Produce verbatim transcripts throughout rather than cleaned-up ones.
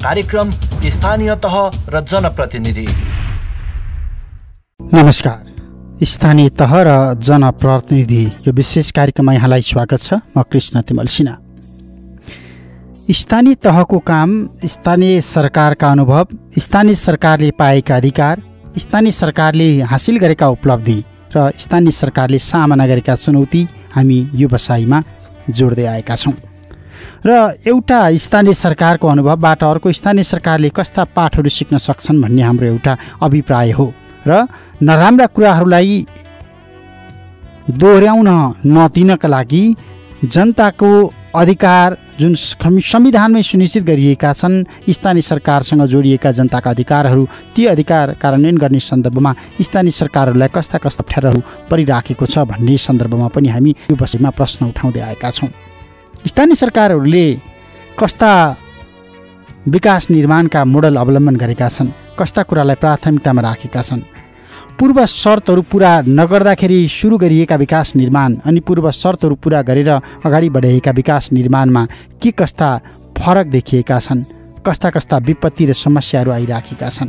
कार्यक्रम स्थानीय तह र जनप्रतिनिधि। नमस्कार, स्थानीय तह र जनप्रतिनिधि यो विशेष कार्यक्रममा यहाँलाई स्वागत छ। म कृष्ण तिमल सिन्हा। स्थानीय तहको काम, स्थानीय सरकारका अनुभव, स्थानीय सरकारले पाएका अधिकार, स्थानीय सरकारले हासिल गरेका उपलब्धि र स्थानीय सरकारले सामना गरेका चुनौती हामी यो बसाइमा जोड्दै आएका छौँ। र एउटा स्थानीय सरकारको अनुभवबाट अर्को स्थानीय सरकारले कस्ता पाठहरू सिक्न सक्छन् भन्ने हाम्रो एउटा अभिप्राय हो। र नराम्रा कुराहरूलाई दोहोऱ्याउन नदिनका लागि जनताको अधिकार जुन संविधानमै सुनिश्चित गरिएका छन्, स्थानीय सरकारसँग जोडिएका जनताका अधिकारहरू, ती अधिकार कार्यान्वयन गर्ने सन्दर्भमा स्थानीय सरकारहरूलाई कस्ता कस्ता अप्ठ्याराहरू परिराखेको छ भन्ने सन्दर्भमा पनि हामी यो विषयमा प्रश्न उठाउँदै आएका छौँ। स्थानीय सरकारहरूले कस्ता विकास निर्माणका मोडल अवलम्बन गरेका छन्, कस्ता कुरालाई प्राथमिकतामा राखेका छन्, पूर्व शर्तहरू पुरा नगर्दाखेरि सुरु गरिएका विकास निर्माण अनि पूर्व शर्तहरू पुरा गरेर अगाडि बढाइएका विकास निर्माणमा के कस्ता फरक देखिएका छन्, कस्ता कस्ता विपत्ति र समस्याहरू आइराखेका छन्।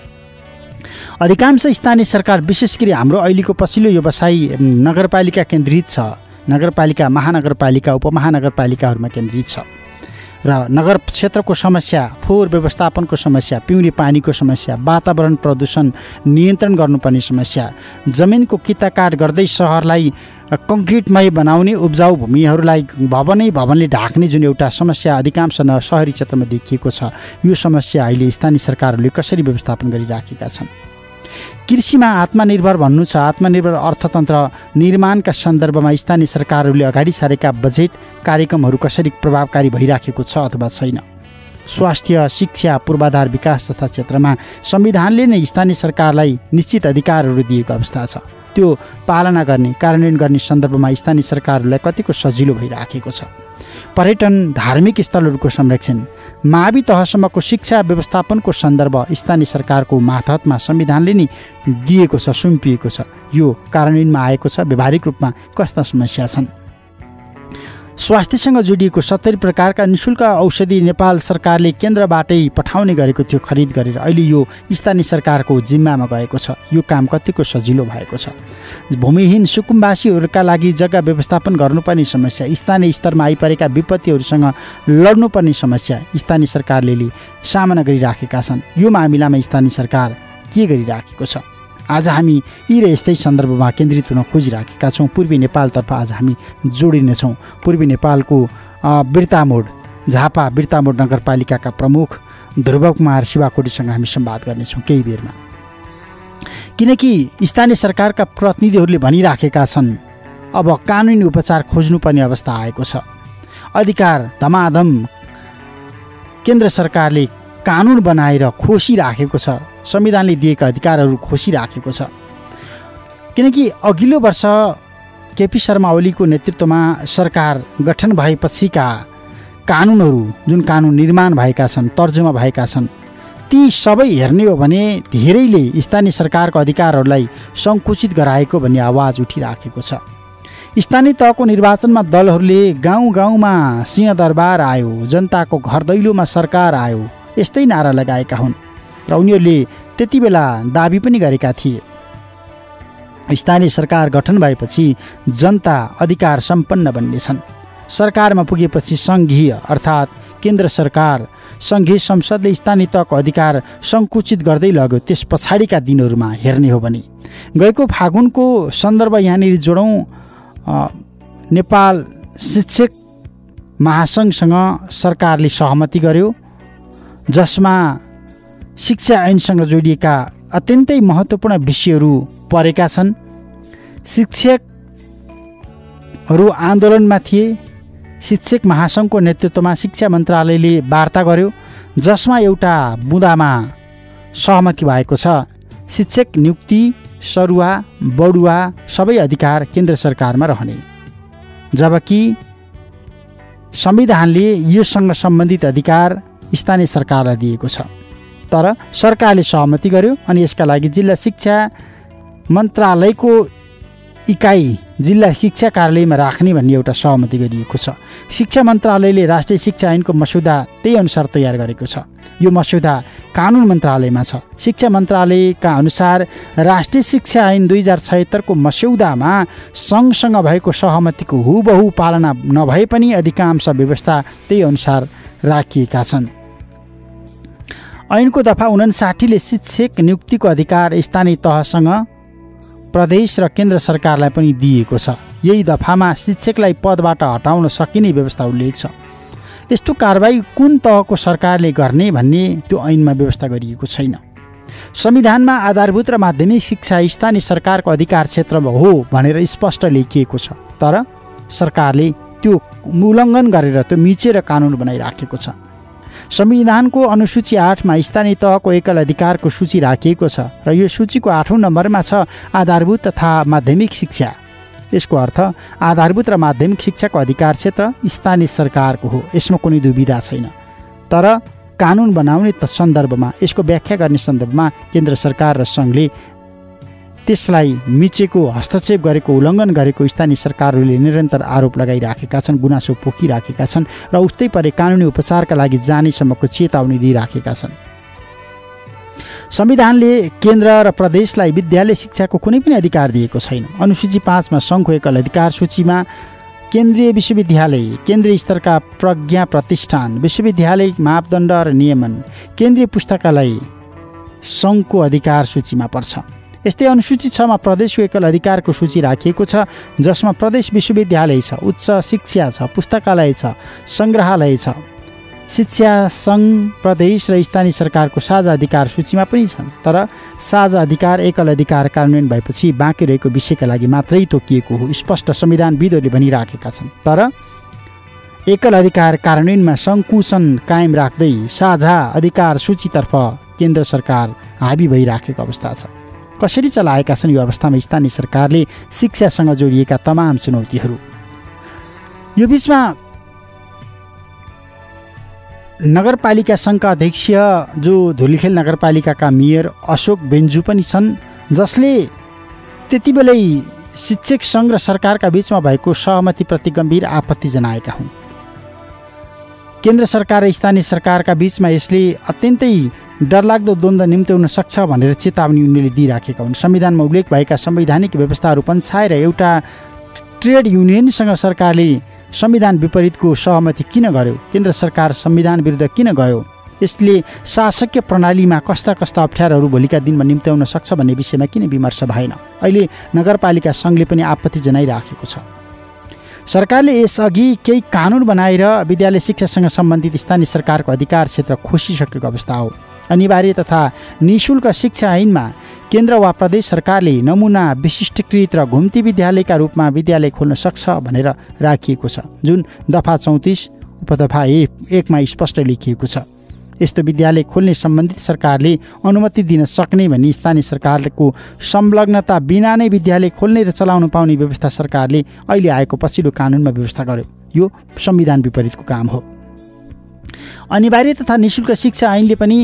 अधिकांश स्थानीय सरकार, विशेष गरी हाम्रो अहिलेको पछिल्लो व्यवसाय नगरपालिका केन्द्रित छ। नगरपालिका, महानगरपालिका, उपमहानगरपालिकाहरूमा केन्द्रित छ र नगर क्षेत्रको समस्या, फोहोर व्यवस्थापनको समस्या, पिउने पानीको समस्या, वातावरण प्रदूषण नियन्त्रण गर्नुपर्ने समस्या, जमिनको किताकाट गर्दै सहरलाई कङ्क्रिटमय बनाउने, उब्जाउ भूमिहरूलाई भवनै भवनले ढाक्ने जुन एउटा समस्या अधिकांश न सहरी क्षेत्रमा देखिएको छ, यो समस्या अहिले स्थानीय सरकारहरूले कसरी व्यवस्थापन गरिराखेका छन्। कृषिमा आत्मनिर्भर भन्नु छ, आत्मनिर्भर अर्थतन्त्र निर्माणका सन्दर्भमा स्थानीय सरकारहरूले अगाडि सारेका बजेट कार्यक्रमहरू कसरी प्रभावकारी भइराखेको छ अथवा छैन। स्वास्थ्य, शिक्षा, पूर्वाधार विकास तथा क्षेत्रमा संविधानले नै स्थानीय सरकारलाई निश्चित अधिकारहरू दिएको अवस्था छ। त्यो पालना गर्ने, कार्यान्वयन गर्ने सन्दर्भमा स्थानीय सरकारहरूलाई कतिको सजिलो भइराखेको छ। पर्यटन, धार्मिक स्थलहरूको संरक्षण, मावि तहसम्मको शिक्षा व्यवस्थापनको सन्दर्भ स्थानीय सरकारको मातहतमा संविधानले नै दिएको छ, सुम्पिएको छ। यो कार्यान्वयनमा आएको छ। व्यावहारिक रूपमा कस्ता समस्या छन्। स्वास्थ्यसँग जोडिएको सत्तरी प्रकारका निःशुल्क औषधि नेपाल सरकारले केन्द्रबाटै पठाउने गरेको थियो खरिद गरेर, अहिले यो स्थानीय सरकारको जिम्मामा गएको छ। यो काम कतिको सजिलो भएको छ। भूमिहीन सुकुम्बासीहरूका लागि जग्गा व्यवस्थापन गर्नुपर्ने समस्या, स्थानीय स्तरमा आइपरेका विपत्तिहरूसँग लड्नुपर्ने समस्या स्थानीय सरकारले सामना गरिराखेका छन्। यो मामिलामा स्थानीय सरकार के गरिराखेको छ? आज हामी यी र यस्तै सन्दर्भमा केन्द्रित हुन खोजिराखेका छौँ। पूर्वी नेपालतर्फ आज हामी जोडिनेछौँ। पूर्वी नेपालको बिर्तामोड, झापा बिर्तामोड नगरपालिकाका प्रमुख ध्रुव कुमार शिवाकोटीसँग हामी संवाद गर्नेछौँ केही बेरमा। किनकि स्थानीय सरकारका प्रतिनिधिहरूले भनिराखेका छन् अब कानुनी उपचार खोज्नुपर्ने अवस्था आएको छ। अधिकार धमाधम केन्द्र सरकारले कानुन बनाएर खोसिराखेको छ। संविधानले दिएका अधिकारहरू खोसिराखेको छ। किनकि अघिल्लो वर्ष केपी शर्मा ओलीको नेतृत्वमा सरकार गठन भएपछिका कानुनहरू, जुन कानुन निर्माण भएका छन्, तर्जुमा भएका छन्, ती सबै हेर्ने हो भने धेरैले स्थानीय सरकारको अधिकारहरूलाई सङ्कुचित गराएको भन्ने आवाज उठिराखेको छ। स्थानीय तहको निर्वाचनमा दलहरूले गाउँ गाउँमा सिंहदरबार आयो, जनताको घर दैलोमा सरकार आयो, यस्तै नारा लगाएका हुन् र उनीहरूले त्यति बेला दाबी पनि गरेका थिए स्थानीय सरकार गठन भएपछि जनता अधिकार सम्पन्न बन्नेछन्। सरकारमा पुगेपछि सङ्घीय अर्थात् केन्द्र सरकार, सङ्घीय संसदले स्थानीय तहको अधिकार सङ्कुचित गर्दै लग्यो। त्यस पछाडिका दिनहरूमा हेर्ने हो भने गएको फागुनको सन्दर्भ यहाँनिर जोडौँ। नेपाल शिक्षक महासङ्घसँग सरकारले सहमति गर्यो, जसमा शिक्षा ऐनसँग जोडिएका अत्यन्तै महत्त्वपूर्ण विषयहरू परेका छन्। शिक्षकहरू आन्दोलनमा थिए। शिक्षक महासङ्घको नेतृत्वमा शिक्षा मन्त्रालयले वार्ता गर्यो, जसमा एउटा बुँदामा सहमति भएको छ। शिक्षक नियुक्ति, सरुवा, बढुवा सबै अधिकार केन्द्र सरकारमा रहने, जबकि संविधानले योसँग सम्बन्धित अधिकार स्थानीय सरकारलाई दिएको छ। तर सरकारले सहमति गर्यो अनि यसका लागि जिल्ला शिक्षा मन्त्रालयको इकाइ जिल्ला शिक्षा कार्यालयमा राख्ने भन्ने एउटा सहमति गरिएको छ। शिक्षा मन्त्रालयले राष्ट्रिय शिक्षा ऐनको मस्यौदा त्यही अनुसार तयार गरेको छ। यो मस्यौदा कानुन मन्त्रालयमा छ। शिक्षा मन्त्रालयका अनुसार राष्ट्रिय शिक्षा ऐन दुई हजार छयत्तरको मस्यौदामा सँगसँग भएको सहमतिको हुबहु पालना नभए पनि अधिकांश व्यवस्था त्यही अनुसार राखिएका छन्। ऐनको दफा उनासाठीले शिक्षक नियुक्तिको अधिकार स्थानीय तहसँग प्रदेश र केन्द्र सरकारलाई पनि दिएको छ। यही दफामा शिक्षकलाई पदबाट हटाउन सकिने व्यवस्था उल्लेख छ। यस्तो कारबाही कुन तहको सरकारले गर्ने भन्ने त्यो ऐनमा व्यवस्था गरिएको छैन। संविधानमा आधारभूत र माध्यमिक शिक्षा स्थानीय सरकारको अधिकार क्षेत्रमा हो भनेर स्पष्ट लेखिएको छ, तर सरकारले त्यो उल्लङ्घन गरेर त्यो मिचेर कानुन बनाइराखेको छ। संविधानको अनुसूची आठमा स्थानीय तहको एकल अधिकारको सूची राखिएको छ र यो सूचीको आठौँ नम्बरमा छ आधारभूत तथा माध्यमिक शिक्षा। यसको अर्थ आधारभूत र माध्यमिक शिक्षाको अधिकार क्षेत्र स्थानीय सरकारको हो, यसमा कुनै दुविधा छैन। तर कानुन बनाउने त सन्दर्भमा, यसको व्याख्या गर्ने सन्दर्भमा केन्द्र सरकार र सङ्घले त्यसलाई मिचेको, हस्तक्षेप गरेको, उल्लङ्घन गरेको स्थानीय सरकारहरूले निरन्तर आरोप लगाइराखेका छन्, गुनासो पोखिराखेका छन् र उस्तै परे कानुनी उपचारका लागि जानेसम्मको चेतावनी दिइराखेका छन्। संविधानले केन्द्र र प्रदेशलाई विद्यालय शिक्षाको कुनै पनि अधिकार दिएको छैन। अनुसूची पाँचमा सङ्घको एकल अधिकार सूचीमा केन्द्रीय विश्वविद्यालय, केन्द्रीय स्तरका प्रज्ञा प्रतिष्ठान, विश्वविद्यालय मापदण्ड र नियमन, केन्द्रीय पुस्तकालय सङ्घको अधिकार सूचीमा पर्छ। यस्तै अनुसूची छमा प्रदेशको एकल अधिकारको सूची राखिएको छ, जसमा प्रदेश विश्वविद्यालय छ, उच्च शिक्षा छ, पुस्तकालय छ, सङ्ग्रहालय छ। शिक्षा सङ्घ, प्रदेश र स्थानीय सरकारको साझा अधिकार सूचीमा पनि छन्, तर साझा अधिकार एकल अधिकार कार्यान्वयन भएपछि बाँकी रहेको विषयका लागि मात्रै तोकिएको हो, स्पष्ट संविधानविदहरूले भनिराखेका छन्। तर एकल अधिकार कार्यान्वयनमा सङ्कुचन कायम राख्दै साझा अधिकार सूचीतर्फ केन्द्र सरकार हाबी भइराखेको अवस्था छ। कसरी चलाएका छन् यो अवस्थामा स्थानीय सरकारले शिक्षासँग जोडिएका तमाम चुनौतीहरू। यो बिचमा नगरपालिका सङ्घका अध्यक्ष जो धुलिखेल नगरपालिकाका मेयर अशोक बेन्जु पनि छन्, जसले त्यति बेलै शिक्षक सङ्घ र सरकारका बिचमा भएको सहमतिप्रति गम्भीर आपत्ति जनाएका हुन्। केन्द्र सरकार र स्थानीय सरकारका बिचमा यसले अत्यन्तै डरलाग्दो द्वन्द्व निम्त्याउन सक्छ भनेर चेतावनी उनले दिइराखेका हुन्। संविधानमा उल्लेख भएका संवैधानिक व्यवस्थाहरू पन्छाएर एउटा ट्रेड युनियनसँग सरकारले संविधान विपरीतको सहमति किन गर्यो, केन्द्र सरकार संविधान विरुद्ध किन गयो, यसले शासकीय प्रणालीमा कस्ता कस्ता अप्ठ्यारोहरू भोलिका दिनमा निम्त्याउन सक्छ भन्ने विषयमा किन विमर्श भएन। अहिले नगरपालिका सङ्घले पनि आपत्ति जनाइराखेको छ। सरकारले यसअघि केही कानुन बनाएर विद्यालय शिक्षासँग सम्बन्धित स्थानीय सरकारको अधिकार क्षेत्र खोसिसकेको अवस्था हो। अनिवार्य तथा निःशुल्क शिक्षा ऐनमा केन्द्र वा प्रदेश सरकारले नमुना विशिष्टीकृत र घुम्ती विद्यालयका रूपमा विद्यालय खोल्न सक्छ भनेर राखिएको छ, जुन दफा चौतिस उपदफा एक एकमा स्पष्ट लेखिएको छ। यस्तो विद्यालय खोल्ने सम्बन्धित सरकारले अनुमति दिन सक्ने भन्ने स्थानीय सरकारको संलग्नता बिना नै विद्यालय खोल्ने र चलाउन पाउने व्यवस्था सरकारले अहिले आएको पछिल्लो कानुनमा व्यवस्था गर्यो। यो संविधान विपरीतको काम हो। अनिवार्य तथा निःशुल्क शिक्षा ऐनले पनि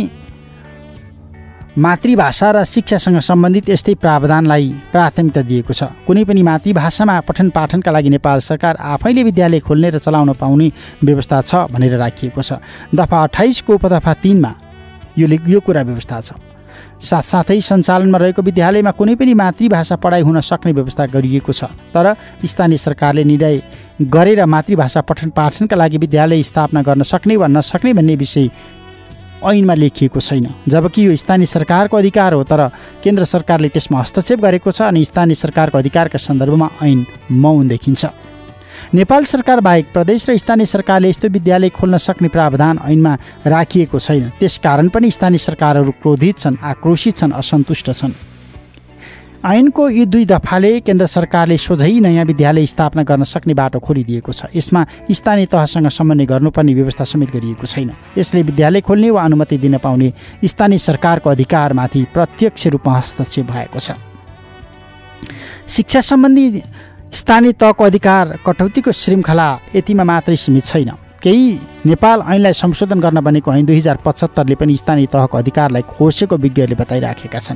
मातृभाषा र शिक्षासँग सम्बन्धित यस्तै प्रावधानलाई प्राथमिकता दिएको छ। कुनै पनि मातृभाषामा पठन पाठनका लागि नेपाल सरकार आफैले विद्यालय खोल्ने र चलाउन पाउने व्यवस्था छ भनेर राखिएको छ। दफा अठाइसको उपदफा तीनमा यो यो कुरा व्यवस्था छ। साथसाथै सञ्चालनमा रहेको विद्यालयमा कुनै पनि मातृभाषा पढाइ हुन सक्ने व्यवस्था गरिएको छ, तर स्थानीय सरकारले निर्णय गरेर मातृभाषा पठन पाठनका लागि विद्यालय स्थापना गर्न सक्ने वा नसक्ने भन्ने विषय ऐनमा लेखिएको छैन। जबकि यो स्थानीय सरकारको अधिकार हो, तर केन्द्र सरकारले त्यसमा हस्तक्षेप गरेको छ अनि स्थानीय सरकारको अधिकारका सन्दर्भमा ऐन मौन देखिन्छ। नेपाल सरकार बाहेक प्रदेश र स्थानीय सरकारले यस्तो विद्यालय खोल्न सक्ने प्रावधान ऐनमा राखिएको छैन। त्यसकारण पनि स्थानीय सरकारहरू क्रोधित छन्, आक्रोशित छन्, असन्तुष्ट छन्। ऐनको यी दुई दफाले केन्द्र सरकारले सोझै नयाँ विद्यालय स्थापना गर्न सक्ने बाटो खोलिदिएको छ। यसमा स्थानीय तहसँग समन्वय गर्नुपर्ने व्यवस्था समेत गरिएको छैन। यसले विद्यालय खोल्ने वा अनुमति दिन पाउने स्थानीय सरकारको अधिकारमाथि प्रत्यक्ष रूपमा हस्तक्षेप भएको छ। शिक्षा सम्बन्धी स्थानीय तहको अधिकार कटौतीको श्रृङ्खला यतिमा मात्रै सीमित छैन। केही नेपाल ऐनलाई संशोधन गर्न बनेको ऐन दुई हजार पचहत्तरले पनि स्थानीय तहको अधिकारलाई खोसेको विज्ञहरूले बताइराखेका छन्।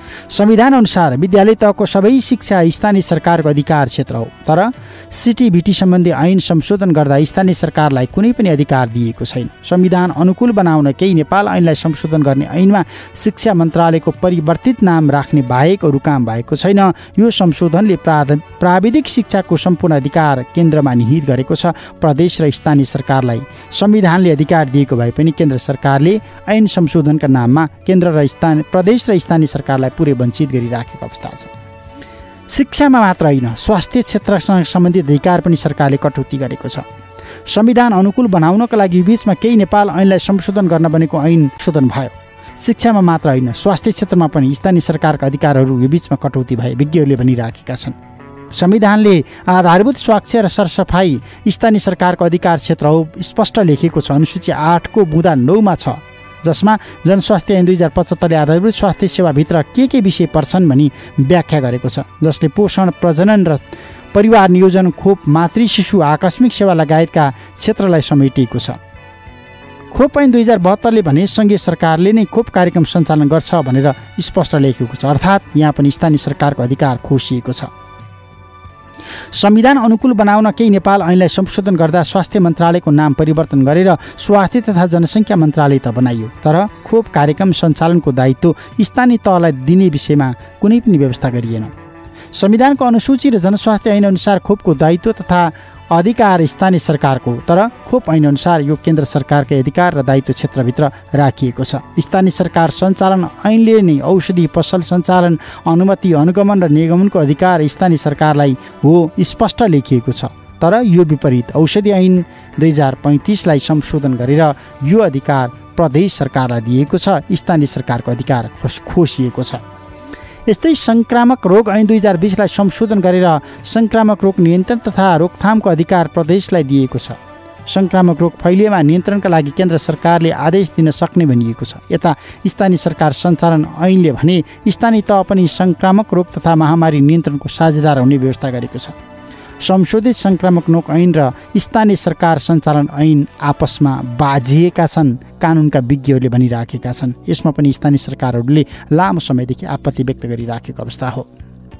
संविधान अनुसार विद्यालय तहको सबै शिक्षा स्थानीय सरकारको अधिकार क्षेत्र हो, तर सिटिभिटी सम्बन्धी ऐन संशोधन गर्दा स्थानीय सरकारलाई कुनै पनि अधिकार दिएको छैन। संविधान अनुकूल बनाउन केही नेपाल ऐनलाई संशोधन गर्ने ऐनमा शिक्षा मन्त्रालयको परिवर्तित नाम राख्ने बाहेक अरू काम भएको छैन। यो संशोधनले प्राविधिक शिक्षाको सम्पूर्ण अधिकार केन्द्रमा निहित गरेको छ। प्रदेश र स्थानीय सरकारलाई संविधानले अधिकार दिएको भए पनि केन्द्र सरकारले ऐन संशोधनका नाममा केन्द्र र स्थानीय प्रदेश र स्थानीय सरकारलाई पुरै वञ्चित गरिराखेको अवस्था छ। शिक्षामा मात्र होइन, स्वास्थ्य क्षेत्रसँग सम्बन्धित अधिकार पनि सरकारले कटौती गरेको छ। संविधान अनुकूल बनाउनका लागि बीचमा केही नेपाल ऐनलाई संशोधन गर्न बनेको ऐन संशोधन भयो। शिक्षामा मात्र होइन, स्वास्थ्य क्षेत्रमा पनि स्थानीय सरकारका अधिकारहरू यो बीचमा कटौती भए विज्ञहरूले भनिराखेका छन्। संविधानले आधारभूत स्वास्थ्य र सरसफाई स्थानीय सरकारको अधिकार क्षेत्र हो स्पष्ट लेखेको छ। अनुसूची आठको बुँदा नौमा छ, जसमा जनस्वास्थ्य ऐन दुई हजार पचहत्तरले आधारभूत स्वास्थ्य सेवाभित्र के के विषय पर्छन् भनी व्याख्या गरेको छ, जसले पोषण, प्रजनन र परिवार नियोजन, खोप, मातृ शिशु आकस्मिक सेवा लगायतका क्षेत्रलाई समेटिएको छ। खोप ऐन दुई हजार बहत्तरले भने सङ्घीय सरकारले नै खोप कार्यक्रम सञ्चालन गर्छ भनेर स्पष्ट लेखेको छ, अर्थात् यहाँ पनि स्थानीय सरकारको अधिकार खोसिएको छ। संविधान अनुकूल बनाउन केही नेपाल ऐनलाई संशोधन गर्दा स्वास्थ्य मन्त्रालयको नाम परिवर्तन गरेर स्वास्थ्य तथा जनसङ्ख्या मन्त्रालय त बनाइयो, तर खोप कार्यक्रम सञ्चालनको दायित्व स्थानीय तहलाई दिने विषयमा कुनै पनि व्यवस्था गरिएन। संविधानको अनुसूची र जनस्वास्थ्य ऐन अनुसार खोपको दायित्व तथा अधिकार स्थानीय सरकारको, तर खोप ऐन अनुसार यो केन्द्र सरकारकै अधिकार र दायित्व क्षेत्रभित्र राखिएको छ। स्थानीय सरकार सञ्चालन ऐनले नै औषधि पसल सञ्चालन, अनुमति, अनुगमन र निगमनको अधिकार स्थानीय सरकारलाई हो स्पष्ट लेखिएको छ, तर यो विपरीत औषधि ऐन दुई हजार पैँतिसलाई संशोधन गरेर यो अधिकार प्रदेश सरकारलाई दिएको छ, स्थानीय सरकारको अधिकार खोसिएको छ। यस्तै सङ्क्रामक रोग ऐन दुई हजार बिसलाई संशोधन गरेर सङ्क्रामक रोग नियन्त्रण तथा रोकथामको अधिकार प्रदेशलाई दिएको छ। सङ्क्रामक रोग फैलिएमा नियन्त्रणका लागि केन्द्र सरकारले आदेश दिन सक्ने भनिएको छ। यता स्थानीय सरकार सञ्चालन ऐनले भने स्थानीय तह पनि सङ्क्रामक रोग तथा महामारी नियन्त्रणको साझेदार हुने व्यवस्था गरेको छ। संशोधित सङ्क्रामक रोग ऐन र स्थानीय सरकार सञ्चालन ऐन आपसमा बाझिएका छन्, कानुनका विज्ञहरूले भनिराखेका छन्। यसमा पनि स्थानीय सरकारहरूले लामो समयदेखि आपत्ति व्यक्त गरिराखेको अवस्था हो।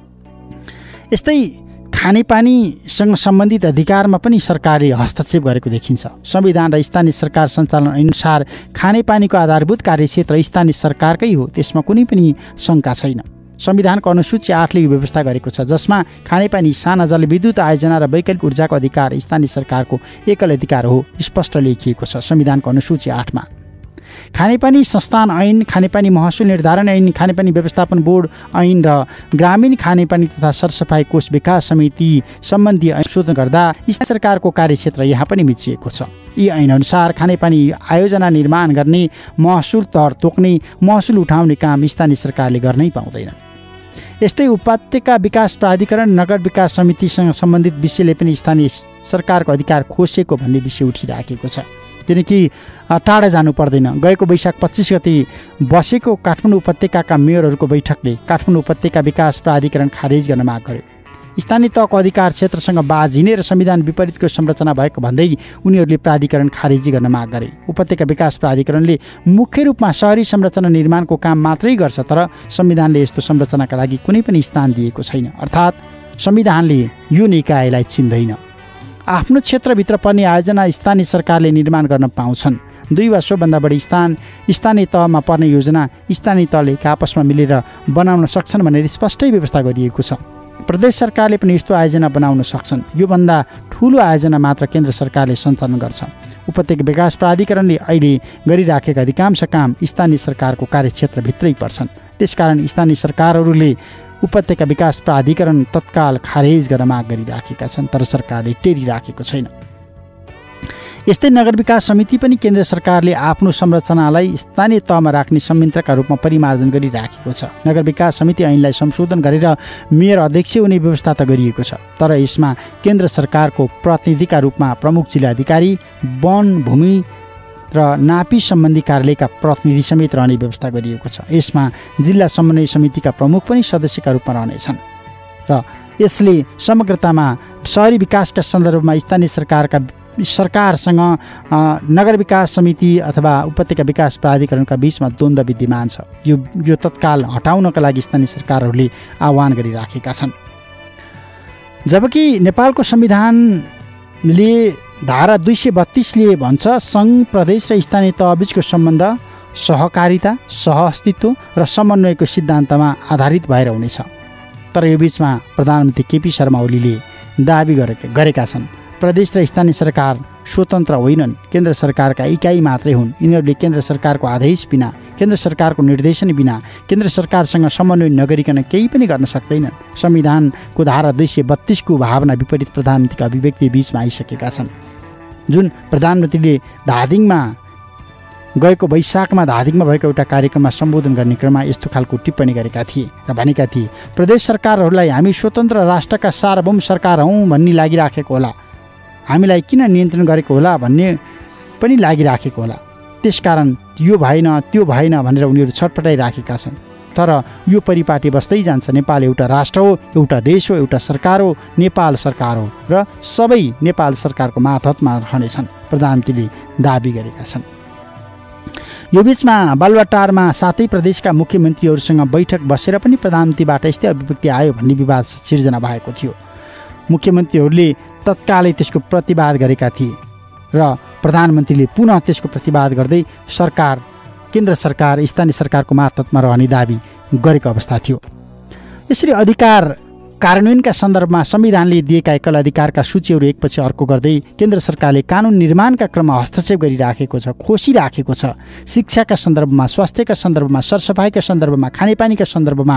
यस्तै खानेपानीसँग सम्बन्धित अधिकारमा पनि सरकारले हस्तक्षेप गरेको देखिन्छ। संविधान र स्थानीय सरकार सञ्चालन अनुसार खानेपानीको आधारभूत कार्यक्षेत्र स्थानीय सरकारकै हो, त्यसमा कुनै पनि शङ्का छैन। संविधानको अनुसूची आठले यो व्यवस्था गरेको छ, जसमा खानेपानी, साना जलविद्युत आयोजना र वैकल्पिक ऊर्जाको अधिकार स्थानीय सरकारको एकल अधिकार हो स्पष्ट लेखिएको छ संविधानको अनुसूची आठमा। खानेपानी संस्थान ऐन, खानेपानी महसुल निर्धारण ऐन, खानेपानी व्यवस्थापन बोर्ड ऐन र ग्रामीण खानेपानी तथा सरसफाई कोष विकास समिति सम्बन्धी ऐन संशोधन गर्दा स्थानीय सरकारको कार्यक्षेत्र यहाँ पनि मिचिएको छ। यी ऐन अनुसार खानेपानी आयोजना निर्माण गर्ने, महसुल तर तोक्ने, महसुल उठाउने काम स्थानीय सरकारले गर्नै पाउँदैन। यस्तै उपत्यका विकास प्राधिकरण, नगर विकास समितिसँग सम्बन्धित विषयले पनि स्थानीय सरकारको अधिकार खोसेको भन्ने विषय उठिराखेको छ। किनकि टाढा जानु पर्दैन। गएको वैशाख पच्चिस गते बसेको काठमाडौँ उपत्यकाका मेयरहरूको बैठकले काठमाडौँ उपत्यका विकास प्राधिकरण खारेज गर्न माग गर्यो। स्थानीय तहको अधिकार क्षेत्रसँग बाझिने र संविधान विपरीतको संरचना भएको भन्दै उनीहरूले प्राधिकरण खारेजी गर्न माग गरे। उपत्यका विकास प्राधिकरणले मुख्य रूपमा शहरी संरचना निर्माणको काम मात्रै गर्छ, तर संविधानले यस्तो संरचनाका लागि कुनै पनि स्थान दिएको छैन, अर्थात् संविधानले यो निकायलाई चिन्दैन। आफ्नो क्षेत्रभित्र पर्ने आयोजना स्थानीय सरकारले निर्माण गर्न पाउँछन्। दुई वा सोभन्दा बढी स्थान स्थानीय तहमा पर्ने योजना स्थानीय तहले आपसमा मिलेर बनाउन सक्छन् भनेर स्पष्टै व्यवस्था गरिएको छ। प्रदेश सरकारले पनि यस्तो आयोजना बनाउन सक्छन्। योभन्दा ठुलो आयोजना मात्र केन्द्र सरकारले सञ्चालन गर्छ। उपत्यका विकास प्राधिकरणले अहिले गरिराखेका अधिकांश काम स्थानीय सरकारको कार्यक्षेत्रभित्रै पर्छन्। त्यसकारण स्थानीय सरकारहरूले उपत्यका विकास प्राधिकरण तत्काल खारेज गर्न माग गरिराखेका छन्, तर सरकारले टेरिराखेको छैन। यस्तै नगर विकास समिति पनि केन्द्र सरकारले आफ्नो संरचनालाई स्थानीय तहमा राख्ने संयन्त्रका रूपमा परिमार्जन गरिराखेको छ। नगर विकास समिति ऐनलाई संशोधन गरेर मेयर अध्यक्ष हुने व्यवस्था त गरिएको छ, तर यसमा केन्द्र सरकारको प्रतिनिधिका रूपमा प्रमुख जिल्लाधिकारी, वन, भूमि र नापी सम्बन्धी कार्यालयका प्रतिनिधि समेत रहने व्यवस्था गरिएको छ। यसमा जिल्ला समन्वय समितिका प्रमुख पनि सदस्यका रूपमा रहनेछन् र यसले समग्रतामा शहरी विकासका सन्दर्भमा स्थानीय सरकारका सरकारसँग नगर विकास समिति अथवा उपत्यका विकास प्राधिकरणका बिचमा द्वन्द्व विद्यमान छ। यो यो तत्काल हटाउनका लागि स्थानीय सरकारहरूले आह्वान गरिराखेका छन्। जबकि नेपालको संविधानले धारा दुई सय बत्तीसले भन्छ सङ्घ प्रदेश र स्थानीय तहबीचको सम्बन्ध सहकारिता, सहअस्तित्व र समन्वयको सिद्धान्तमा आधारित भएर हुनेछ। तर यो बिचमा प्रधानमन्त्री केपी शर्मा ओलीले दाबी गरेका छन् प्रदेश र स्थानीय सरकार स्वतन्त्र होइनन्, केन्द्र सरकारका इकाइ मात्रै हुन्। यिनीहरूले केन्द्र सरकारको आदेश बिना, केन्द्र सरकारको निर्देशन बिना, केन्द्र सरकारसँग समन्वय नगरिकन केही पनि गर्न सक्दैनन्। संविधानको धारा दुई सय बत्तीसको भावना विपरीत प्रधानमन्त्रीका अभिव्यक्ति बिचमा आइसकेका छन्। जुन प्रधानमन्त्रीले धादिङमा गएको वैशाखमा धादिङमा भएको एउटा कार्यक्रममा सम्बोधन गर्ने क्रममा यस्तो खालको टिप्पणी गरेका थिए र भनेका थिए प्रदेश सरकारहरूलाई हामी स्वतन्त्र राष्ट्रका सार्वभौम सरकार हौँ भन्ने लागिराखेको होला, हामीलाई किन नियन्त्रण गरेको होला भन्ने पनि लागिराखेको होला। त्यसकारण यो भएन त्यो भएन भनेर उनीहरू छटपटाइराखेका छन्। तर यो परिपाटी बस्दै जान्छ। नेपाल एउटा राष्ट्र हो, एउटा देश हो, एउटा सरकार हो, नेपाल सरकार हो र सबै नेपाल सरकारको मातहतमा रहनेछन्, प्रधानमन्त्रीले दाबी गरेका छन्। यो बिचमा बालुवाटारमा सातै प्रदेशका मुख्यमन्त्रीहरूसँग बैठक बसेर पनि प्रधानमन्त्रीबाट यस्तै अभिव्यक्ति आयो भन्ने विवाद सिर्जना भएको थियो। मुख्यमन्त्रीहरूले तत्कालै त्यसको प्रतिवाद गरेका थिए र प्रधानमन्त्रीले पुनः त्यसको प्रतिवाद गर्दै सरकार, केन्द्र सरकार, स्थानीय सरकारको मातहतमा रहने दाबी गरेको अवस्था थियो। यसरी अधिकार कार्यान्वयनका सन्दर्भमा संविधानले दिएका एकल अधिकारका सूचीहरू एकपछि अर्को गर्दै केन्द्र सरकारले कानुन निर्माणका क्रममा हस्तक्षेप गरिराखेको छ, खोसिराखेको छ। शिक्षाका सन्दर्भमा, स्वास्थ्यका सन्दर्भमा, सरसफाइका सन्दर्भमा, खानेपानीका सन्दर्भमा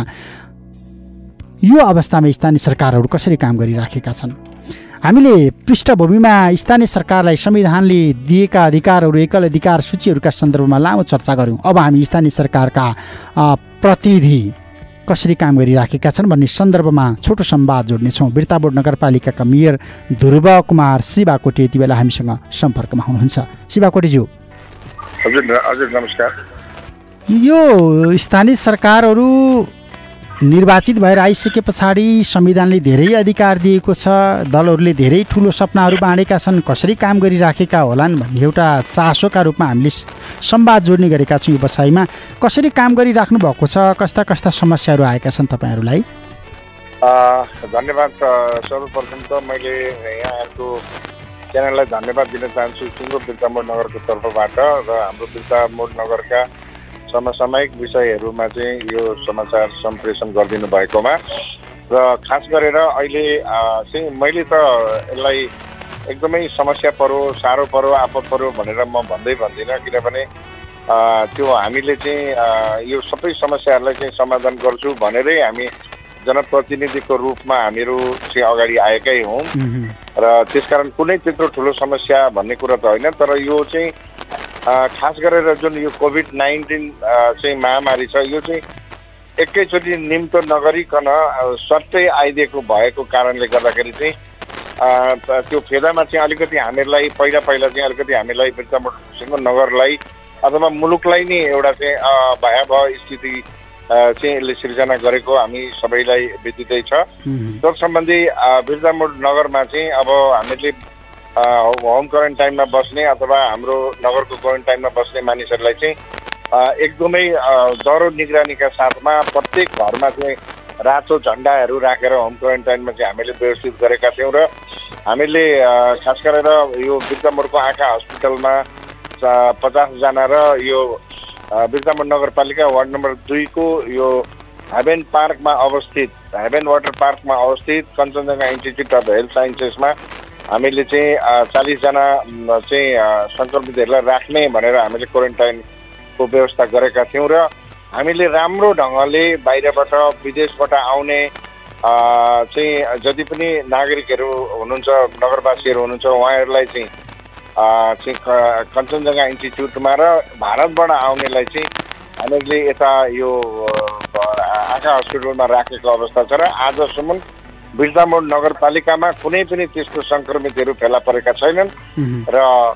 यो अवस्थामा स्थानीय सरकारहरू कसरी काम गरिराखेका छन्। हामीले पृष्ठभूमिमा स्थानीय सरकारलाई संविधानले दिएका अधिकारहरू, एकल अधिकार सूचीहरूका सन्दर्भमा लामो चर्चा गऱ्यौँ। अब हामी स्थानीय सरकारका प्रतिनिधि कसरी काम गरिराखेका छन् भन्ने सन्दर्भमा छोटो संवाद जोड्नेछौँ। बिर्तामोड नगरपालिकाका मेयर ध्रुव कुमार शिवाकोटी यति बेला हामीसँग सम्पर्कमा हुनुहुन्छ। शिवाकोटीज्यू, हजुर हजुर नमस्कार। यो स्थानीय सरकारहरू निर्वाचित भएर आइसके पछाडि संविधानले धेरै अधिकार दिएको छ, दलहरूले धेरै ठुलो सपनाहरू बाँडेका छन्, कसरी काम गरिराखेका होलान् भन्ने एउटा चासोका रूपमा हामीले संवाद जोड्ने गरेका छौँ। यो बसाइमा कसरी काम गरिराख्नु भएको छ, कस्ता कस्ता समस्याहरू आएका छन् तपाईँहरूलाई? धन्यवाद। सर्वप्रथम त मैले यहाँहरूको च्यानललाई धन्यवाद दिन चाहन्छु सिङ्गो बिर्तामोड नगरको तर्फबाट र हाम्रो बिर्तामोड नगरका समसामयिक विषयहरूमा चाहिँ यो समाचार सम्प्रेषण गरिदिनु भएकोमा र खास गरेर अहिले चाहिँ मैले त यसलाई एकदमै समस्या पऱ्यो, साह्रो पऱ्यो, आपद पऱ्यो भनेर म भन्दै भन्दिनँ, किनभने त्यो हामीले चाहिँ यो सबै समस्याहरूलाई चाहिँ समाधान गर्छु भनेरै हामी जनप्रतिनिधिको रूपमा हामीहरू चाहिँ अगाडि आएकै हौँ र त्यसकारण कुनै त्यत्रो ठुलो समस्या भन्ने कुरा त होइन। तर यो चाहिँ खास गरेर जुन यो कोभिड नाइन्टिन चाहिँ महामारी छ, यो चाहिँ एकैचोटि निम्तो नगरिकन सट्टै आइदिएको भएको कारणले गर्दाखेरि चाहिँ त्यो फेदामा चाहिँ अलिकति हामीहरूलाई पहिला पहिला चाहिँ अलिकति हामीलाई बिर्तामोड नगरलाई अथवा मुलुकलाई नै एउटा चाहिँ भयावह स्थिति चाहिँ यसले सिर्जना गरेको हामी सबैलाई विदितै छ। तत् सम्बन्धी बिर्तामोड नगरमा चाहिँ अब हामीले होम क्वारेन्टाइनमा बस्ने अथवा हाम्रो नगरको क्वारेन्टाइनमा बस्ने मानिसहरूलाई चाहिँ एकदमै दह्रो निगरानीका साथमा प्रत्येक घरमा चाहिँ रातो झन्डाहरू राखेर होम क्वारेन्टाइनमा चाहिँ हामीले व्यवस्थित गरेका थियौँ र हामीले खास गरेर यो बिर्तामोडको आँखा हस्पिटलमा पचासजना र यो बिर्तामोड नगरपालिका वार्ड नम्बर दुईको यो हेभेन पार्कमा अवस्थित हेभेन वाटर पार्कमा अवस्थित कञ्चनजङ्घा इन्स्टिच्युट अफ हेल्थ साइन्सेसमा हामीले चाहिँ चालिसजना चाहिँ सङ्क्रमितहरूलाई राख्ने भनेर हामीले क्वारेन्टाइनको व्यवस्था गरेका थियौँ र हामीले राम्रो ढङ्गले बाहिरबाट विदेशबाट आउने चाहिँ जति पनि नागरिकहरू हुनुहुन्छ, नगरवासीहरू हुनुहुन्छ, उहाँहरूलाई चाहिँ चाहिँ कञ्चनजङ्घा इन्स्टिच्युटमा र भारतबाट आउनेलाई चाहिँ हामीले यता यो आँखा हस्पिटलमा राखेको अवस्था छ र आजसम्म बिर्तामोड नगरपालिकामा कुनै पनि त्यस्तो सङ्क्रमितहरू फेला परेका छैनन् र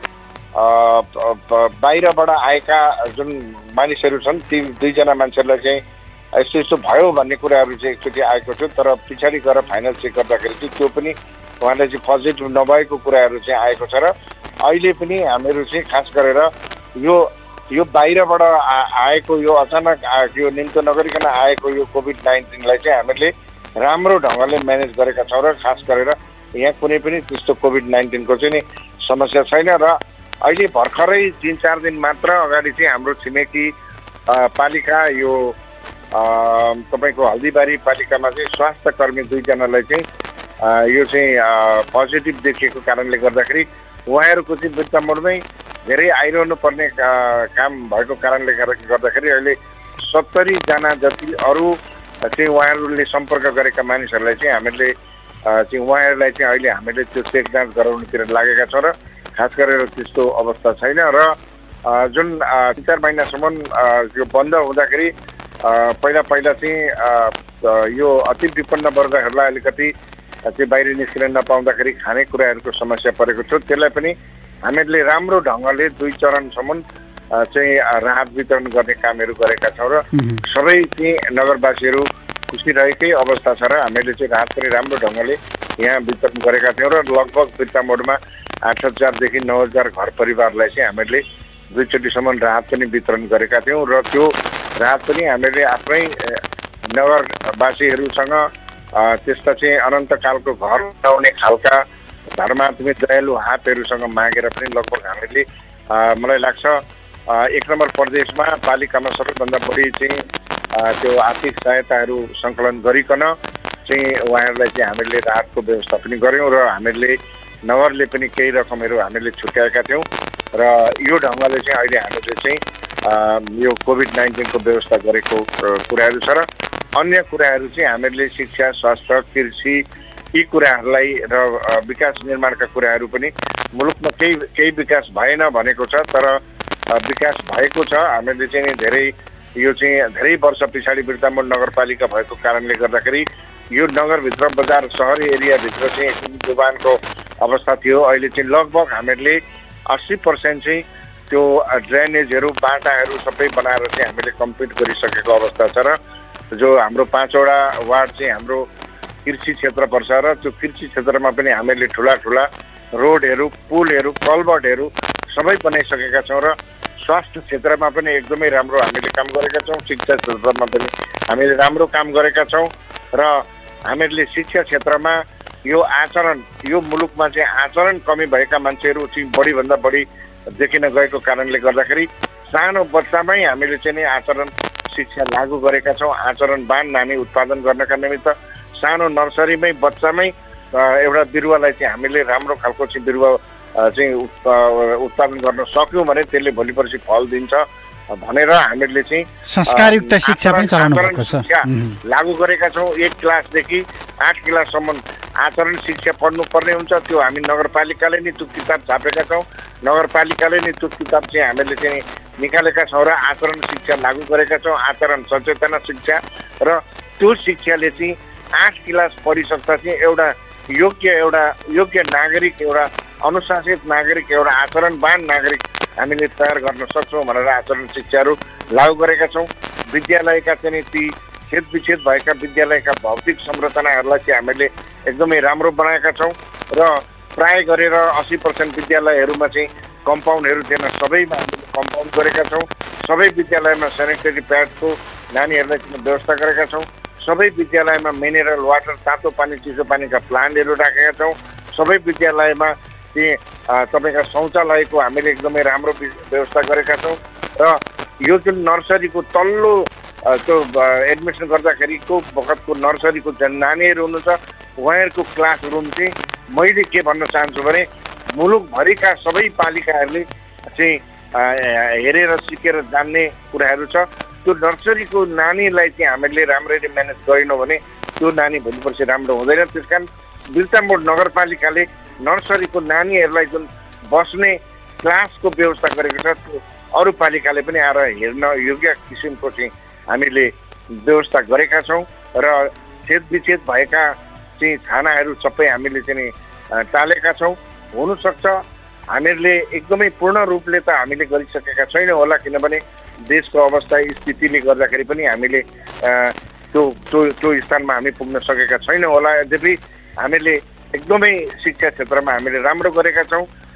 बाहिरबाट आएका जुन मानिसहरू छन् ती दुईजना मान्छेहरूलाई चाहिँ यस्तो यस्तो भयो भन्ने कुराहरू चाहिँ एकचोटि आएको थियो, तर पछाडि गएर फाइनल चेक गर्दाखेरि चाहिँ त्यो पनि उहाँलाई चाहिँ पोजिटिभ नभएको कुराहरू चाहिँ आएको छ र अहिले पनि हामीहरू चाहिँ खास गरेर यो यो बाहिरबाट आएको यो अचानक यो निम्तो नगरिकन आएको यो कोभिड नाइन्टिनलाई चाहिँ हामीले राम्रो ढङ्गले म्यानेज गरेका छौँ र खास गरेर यहाँ कुनै पनि त्यस्तो कोभिड नाइन्टिनको चाहिँ नि समस्या छैन। र अहिले भर्खरै तिन चार दिन मात्र अगाडि चाहिँ हाम्रो छिमेकी पालिका यो तपाईँको हल्दीबारी पालिकामा चाहिँ स्वास्थ्य कर्मी दुईजनालाई चाहिँ यो चाहिँ पोजिटिभ देखिएको कारणले गर्दाखेरि उहाँहरूको चाहिँ वृत्तमोडमै धेरै आइरहनु पर्ने काम भएको कारणले गर्दाखेरि अहिले सत्तरीजना जति अरू चाहिँ उहाँहरूले सम्पर्क गरेका मानिसहरूलाई चाहिँ हामीले चाहिँ उहाँहरूलाई चाहिँ अहिले हामीले त्यो चेक जाँच गराउनुतिर लागेका छौँ र खास गरेर त्यस्तो अवस्था छैन। र जुन तिन चार महिनासम्म यो बन्द हुँदाखेरि पहिला पहिला चाहिँ यो अति विपन्न वर्गहरूलाई अलिकति चाहिँ बाहिर निस्किन नपाउँदाखेरि खानेकुराहरूको समस्या परेको थियो। त्यसलाई पनि हामीहरूले राम्रो ढङ्गले दुई चरणसम्म चाहिँ राहत वितरण गर्ने कामहरू गरेका छौँ र सबै चाहिँ नगरवासीहरू खुसी रहेकै अवस्था छ र हामीले चाहिँ राहत पनि राम्रो ढङ्गले यहाँ वितरण गरेका थियौँ र लगभग वृत्तमोडमा आठ हजारदेखि नौ हजार घर परिवारलाई चाहिँ हामीले दुईचोटिसम्म राहत पनि वितरण गरेका थियौँ र त्यो राहत पनि हामीले आफ्नै नगरवासीहरूसँग त्यस्ता चाहिँ अनन्तकालको घर बनाउने खालका धर्मात्मी दयालु हातहरूसँग मागेर पनि लगभग हामीले मलाई लाग्छ एक नम्बर प्रदेशमा पालिकामा सबैभन्दा बढी चाहिँ त्यो आर्थिक सहायताहरू सङ्कलन गरिकन चाहिँ उहाँहरूलाई चाहिँ हामीले राहतको व्यवस्था पनि गऱ्यौँ र हामीले नगरले पनि केही रकमहरू हामीले छुट्याएका थियौँ र यो ढङ्गले चाहिँ अहिले हामीले चाहिँ यो कोभिड नाइन्टिनको व्यवस्था गरेको कुराहरू छ र अन्य कुराहरू चाहिँ हामीले शिक्षा स्वास्थ्य कृषि यी कुराहरूलाई र विकास निर्माणका कुराहरू पनि मुलुकमा केही केही विकास भएन भनेको छ तर विकास भएको छ। हामीले चाहिँ धेरै यो चाहिँ धेरै वर्ष पछाडि वृत्तमोड नगरपालिका भएको कारणले गर्दाखेरि यो नगरभित्र बजार सहरी एरियाभित्र चाहिँ एकदम जोबानको अवस्था थियो। अहिले चाहिँ लगभग हामीहरूले अस्सी पर्सेन्ट चाहिँ त्यो ड्रेनेजहरू बाटाहरू सबै बनाएर चाहिँ हामीले कम्प्लिट गरिसकेको अवस्था छ र जो हाम्रो पाँचवटा वार्ड चाहिँ हाम्रो कृषि क्षेत्र पर्छ र त्यो कृषि क्षेत्रमा पनि हामीले ठुला ठुला रोडहरू पुलहरू कल्भर्टहरू सबै बनाइसकेका छौँ र स्वास्थ्य क्षेत्रमा पनि एकदमै राम्रो हामीले काम गरेका छौँ। शिक्षा क्षेत्रमा पनि हामीले राम्रो काम गरेका छौँ र हामीहरूले शिक्षा क्षेत्रमा यो आचरण यो मुलुकमा चाहिँ आचरण कमी भएका मान्छेहरू चाहिँ बढीभन्दा बढी देखिन गएको कारणले गर्दाखेरि सानो बच्चामै हामीले चाहिँ नि आचरण शिक्षा लागू गरेका छौँ। आचरणवान नानी उत्पादन गर्नका निमित्त सानो नर्सरीमै बच्चामै एउटा बिरुवालाई चाहिँ हामीले राम्रो खालको चाहिँ बिरुवा चाहिँ उत्पादन गर्न सक्यौँ भने त्यसले भोलि पर्सि फल दिन्छ भनेर हामीले चाहिँ संस्कारयुक्त शिक्षा पनि चलाउनु भएको छ लागू गरेका छौँ। एक क्लासदेखि आठ क्लाससम्म आचरण शिक्षा पढ्नुपर्ने हुन्छ। त्यो हामी नगरपालिकाले नै त्यो किताब छापेका छौँ। नगरपालिकाले नै त्यो किताब चाहिँ हामीले चाहिँ निकालेका छौँ र आचरण शिक्षा लागू गरेका छौँ। आचरण सचेतना शिक्षा र त्यो शिक्षाले चाहिँ आठ क्लास पढिसक्दा चाहिँ एउटा योग्य एउटा योग्य नागरिक एउटा अनुशासित नागरिक एउटा आचरणवान नागरिक हामीले तयार गर्न सक्छौँ भनेर आचरण शिक्षाहरू लागू गरेका छौँ। विद्यालयका चाहिँ ती छेद विच्छेद भएका विद्यालयका भौतिक संरचनाहरूलाई चाहिँ हामीले एकदमै राम्रो बनाएका छौँ र प्राय गरेर अस्सी पर्सेन्ट विद्यालयहरूमा चाहिँ कम्पाउन्डहरू थिएन, सबैमा हामीले कम्पाउन्ड गरेका छौँ। सबै विद्यालयमा सेनिटरी प्याडको नानीहरूलाई चाहिँ व्यवस्था गरेका छौँ। सबै विद्यालयमा मिनरल वाटर तातो पानी चिसो पानीका प्लान्टहरू राखेका छौँ। सबै विद्यालयमा चाहिँ तपाईँका शौचालयको हामीले एकदमै राम्रो व्यवस्था गरेका छौँ र यो जुन नर्सरीको तल्लो त्यो एडमिसन गर्दाखेरिको बखतको नर्सरीको जुन नानीहरू हुनुहुन्छ उहाँहरूको क्लास रुम चाहिँ मैले के भन्न चाहन्छु भने मुलुकभरिका सबै पालिकाहरूले चाहिँ हेरेर सिकेर जान्ने कुराहरू छ। त्यो नर्सरीको नानीलाई चाहिँ हामीले राम्ररी म्यानेज गरेनौँ भने त्यो नानी भोलि पर्सि राम्रो हुँदैन। त्यस कारण वृत्तमोड नगरपालिकाले नर्सरीको नानीहरूलाई जुन बस्ने क्लासको व्यवस्था गरेको छ त्यो अरू पालिकाले पनि आएर हेर्न योग्य किसिमको चाहिँ हामीले व्यवस्था गरेका छौँ र छेद विच्छेद भएका चाहिँ खानाहरू सबै हामीले चाहिँ टालेका छौँ। हुनसक्छ हामीहरूले एकदमै पूर्ण रूपले त हामीले गरिसकेका छैनौँ होला, किनभने देशको अवस्था स्थितिले गर्दाखेरि पनि हामीले त्यो त्यो त्यो स्थानमा हामी पुग्न सकेका छैनौँ होला। यद्यपि हामीले एकदमै शिक्षा क्षेत्रमा हामीले राम्रो गरेका छौँ।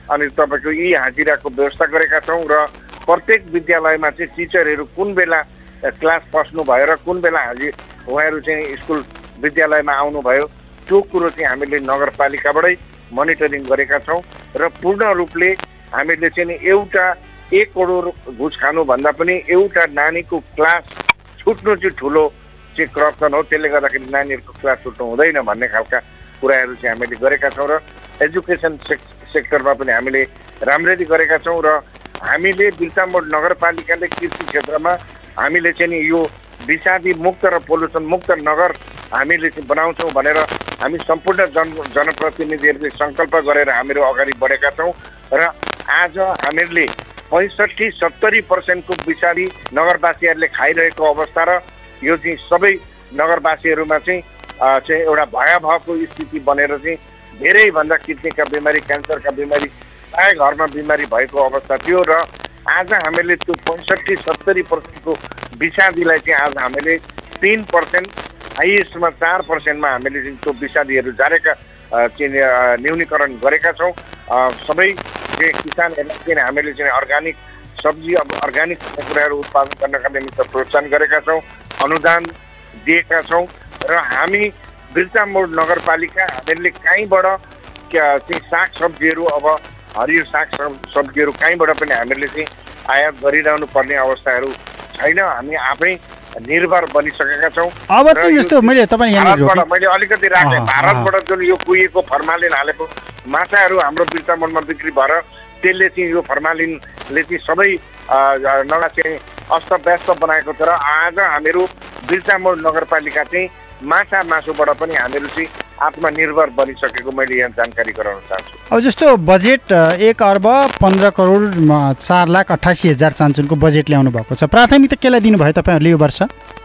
अनि तपाईँको यी हाजिराको व्यवस्था गरेका छौँ र प्रत्येक विद्यालयमा चाहिँ टिचरहरू कुन बेला क्लास पस्नु भयो र कुन बेला हाजि उहाँहरू चाहिँ स्कुल विद्यालयमा आउनुभयो त्यो कुरो चाहिँ हामीले नगरपालिकाबाटै मोनिटरिङ गरेका छौँ र पूर्ण रूपले हामीले चाहिँ एउटा एक करोड घुस खानुभन्दा पनि एउटा नानीको क्लास छुट्नु चाहिँ ठुलो चाहिँ करप्सन हो। त्यसले गर्दाखेरि नानीहरूको क्लास छुट्नु हुँदैन भन्ने खालका कुराहरू चाहिँ हामीले गरेका छौँ र एजुकेसन सेक् सेक्टरमा पनि हामीले राम्ररी गरेका छौँ र हामीले बिर्तामोड नगरपालिकाले कृषि क्षेत्रमा हामीले चाहिँ यो विषादी मुक्त र पोल्युसन मुक्त नगर हामीले चाहिँ बनाउँछौँ भनेर हामी सम्पूर्ण जन जनप्रतिनिधिहरूले सङ्कल्प गरेर हामीहरू अगाडि बढेका छौँ र आज हामीहरूले पैँसठी सत्तरी पर्सेन्टको विषादी नगरवासीहरूले खाइरहेको अवस्था र यो चाहिँ सबै नगरवासीहरूमा चाहिँ चाहिँ एउटा भयावहको स्थिति बनेर चाहिँ धेरैभन्दा किडनीका बिमारी क्यान्सरका बिमारी प्राय घरमा बिमारी भएको अवस्था थियो र आज हामीले त्यो पैँसठी सत्तरी पर्सेन्टको विषादीलाई चाहिँ आज हामीले तिन पर्सेन्ट हाइएस्टमा चार पर्सेन्टमा हामीले चाहिँ त्यो विषादीहरू झारेका चाहिँ न्यूनीकरण गरेका छौँ। सबै चाहिँ किसानहरूलाई चाहिँ हामीले चाहिँ अर्ग्यानिक सब्जी अब अर्ग्यानिक कुराहरू उत्पादन गर्नका निमित्त प्रोत्साहन गरेका छौँ, अनुदान दिएका छौँ र हामी बिर्तामोड नगरपालिका हामीहरूले कहीँबाट चाहिँ सागसब्जीहरू अब हरियो साग सब्जीहरू कहीँबाट पनि हामीले चाहिँ आयात गरिरहनु पर्ने अवस्थाहरू छैन। हामी आफै निर्भर बनिसकेका छौँ। अब चाहिँ जस्तो मैले तपाईँ भारतबाट मैले अलिकति राखेँ, भारतबाट जुन यो कुहिएको फर्मालिन हालेको माछाहरू हाम्रो बिर्तामोडमा बिक्री भएर त्यसले चाहिँ यो फर्मालिनले चाहिँ सबै नगरलाई चाहिँ अस्तव्यस्त बनाएको छ र आज हामीहरू बिर्तामोड नगरपालिका चाहिँ माछा मासुबाट पनि हामीहरू चाहिँ आत्मनिर्भर बनिसकेको मैले यहाँ जानकारी गराउन चाहन्छु। अब जस्तो बजेट एक अर्ब पन्ध्र करोड चार लाख अठासी हजार चान्चुनको बजेट ल्याउनु भएको छ, प्राथमिकता केलाई दिनुभयो तपाईँहरूले यो वर्ष?